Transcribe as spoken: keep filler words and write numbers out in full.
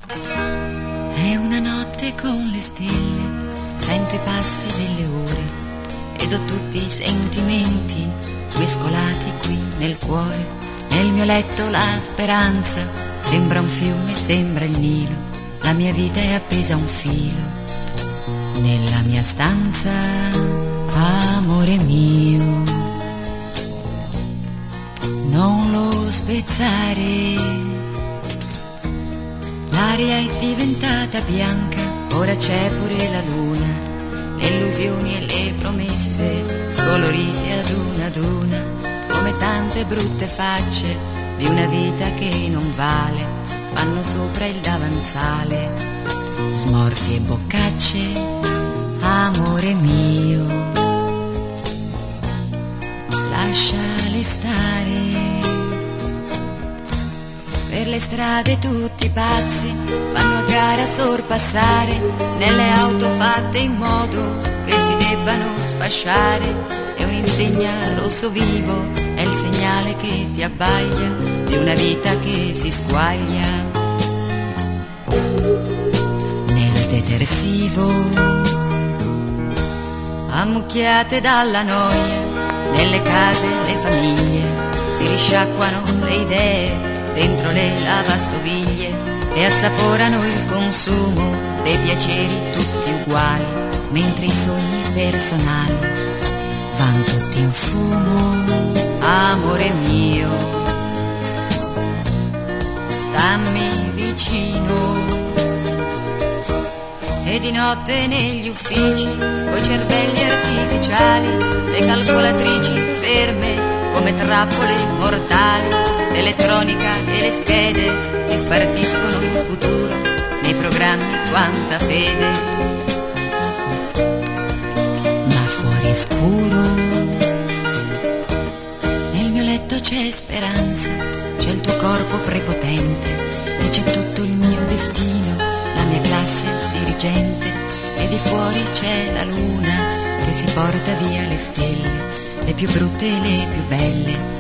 È una notte con le stelle, sento i passi delle ore ed ho tutti i sentimenti mescolati qui nel cuore. Nel mio letto la speranza sembra un fiume, sembra il Nilo, la mia vita è appesa a un filo. Nella mia stanza, amore mio, non lo spezzare. L'aria è diventata bianca, ora c'è pure la luna, le illusioni e le promesse scolorite ad una ad una, come tante brutte facce di una vita che non vale, fanno sopra il davanzale, smorfie e boccacce, amore mio, lasciale stare. Per le strade tutti pazzi fanno a gara a sorpassare, nelle auto fatte in modo che si debbano sfasciare, e un'insegna rosso vivo è il segnale che ti abbaglia di una vita che si squaglia. Nel detersivo, ammucchiate dalla noia, nelle case le famiglie si risciacquano le idee dentro le lavastoviglie e assaporano il consumo dei piaceri tutti uguali, mentre i sogni personali van tutti in fumo. Amore mio, stammi vicino. E di notte negli uffici, coi cervelli artificiali, le calcolatrici ferme come trappole mortali, l'elettronica e le schede si spartiscono il futuro, nei programmi quanta fede. Ma fuori è scuro, nel mio letto c'è speranza, c'è il tuo corpo prepotente e c'è tutto il mio destino, la mia classe dirigente, e di fuori c'è la luna che si porta via le stelle, le più brutte e le più belle,